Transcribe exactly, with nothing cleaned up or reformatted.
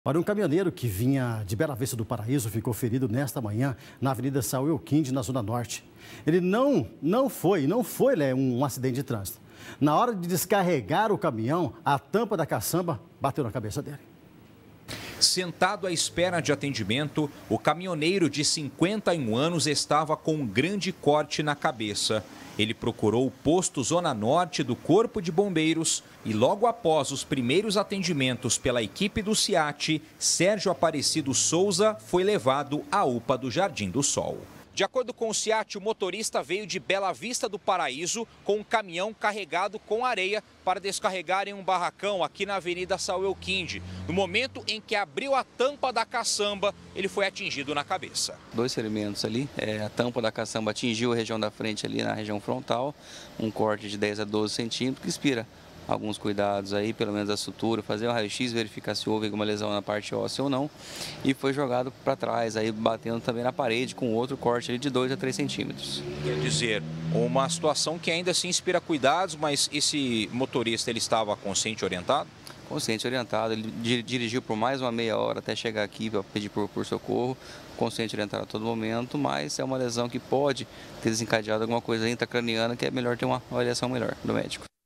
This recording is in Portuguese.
Para um caminhoneiro que vinha de Bela Vista do Paraíso ficou ferido nesta manhã na Avenida São Euquinde, na Zona Norte. Ele não, não foi, não foi né, um acidente de trânsito. Na hora de descarregar o caminhão, a tampa da caçamba bateu na cabeça dele. Sentado à espera de atendimento, o caminhoneiro de cinquenta e um anos estava com um grande corte na cabeça. Ele procurou o posto Zona Norte do Corpo de Bombeiros e logo após os primeiros atendimentos pela equipe do SEAT, Sérgio Aparecido Souza foi levado à U P A do Jardim do Sol. De acordo com o SEAT, o motorista veio de Bela Vista do Paraíso com um caminhão carregado com areia para descarregar em um barracão aqui na Avenida São Euquinde. No momento em que abriu a tampa da caçamba, ele foi atingido na cabeça. Dois ferimentos ali, é, a tampa da caçamba atingiu a região da frente ali na região frontal, um corte de dez a doze centímetros que inspira alguns cuidados aí, pelo menos a sutura, fazer um raio-x, verificar se houve alguma lesão na parte óssea ou não. E foi jogado para trás, aí batendo também na parede com outro corte ali de dois a três centímetros. Quer dizer, uma situação que ainda se inspira cuidados, mas esse motorista ele estava consciente e orientado? Consciente e orientado, ele dirigiu por mais uma meia hora até chegar aqui para pedir por, por socorro, consciente e orientado a todo momento, mas é uma lesão que pode ter desencadeado alguma coisa intracraniana que é melhor ter uma avaliação melhor do médico.